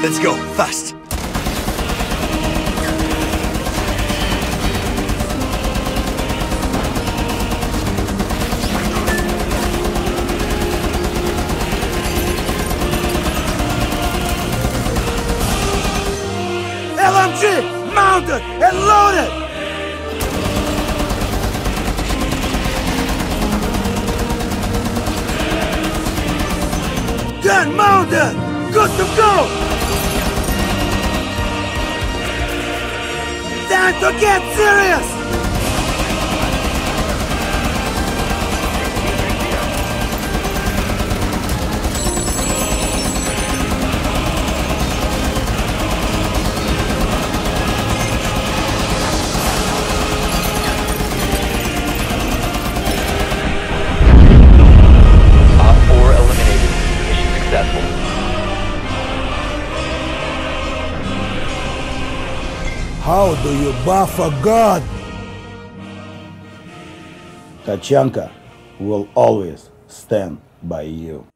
Let's go, fast. LMG, mounted and loaded! Gun mounted! Good to go! Time to get serious! How do you buff a god? Tachanka will always stand by you.